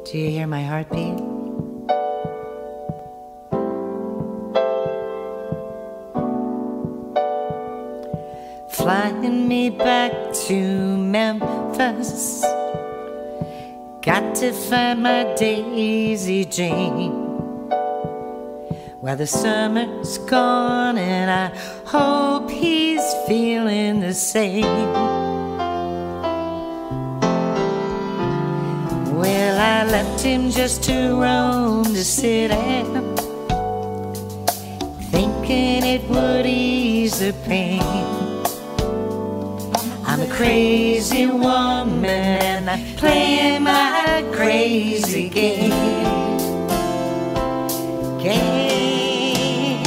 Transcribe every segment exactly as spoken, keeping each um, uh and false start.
Do you hear my heartbeat? Flying me back to Memphis. Got to find my Daisy Jane. Well, the summer's gone and I hope he's feeling the same. Well, I left him just to roam the city, thinking it would ease the pain. I'm a crazy woman and I play my crazy game. Game.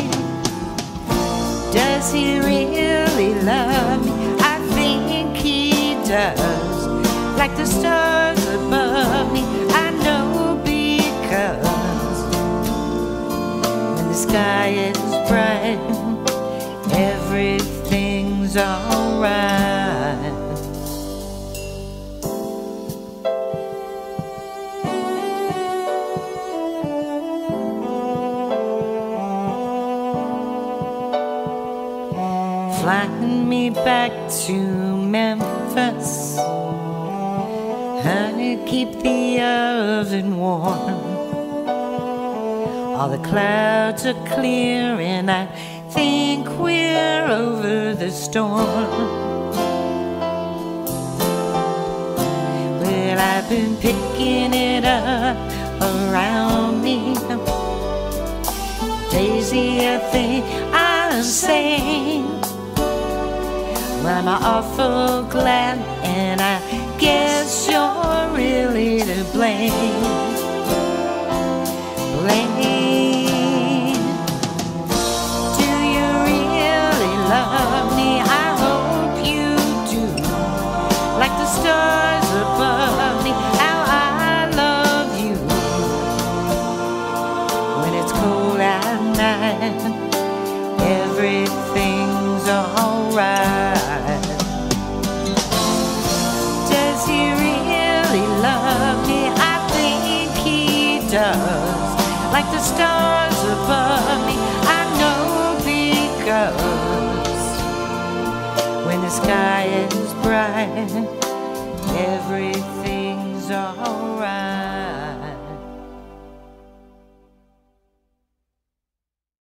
Does he really love me? I think he does. Like the stars above me, I know, because when the sky is bright, everything's alright. Flying me back to Memphis. Honey, keep the oven warm. All the clouds are clear and I think we're over the storm. Well, I've been picking it up around me. Daisy, I think I'm saying, well, I'm awful glad, and I guess you're really to blame. Blame. Do you really love me? I hope you do. Like the stars above me, how I love you. When it's cold at night, everything's alright. Does he really love me? I think he does. Like the stars above me, I know, because when the sky is bright, everything's alright.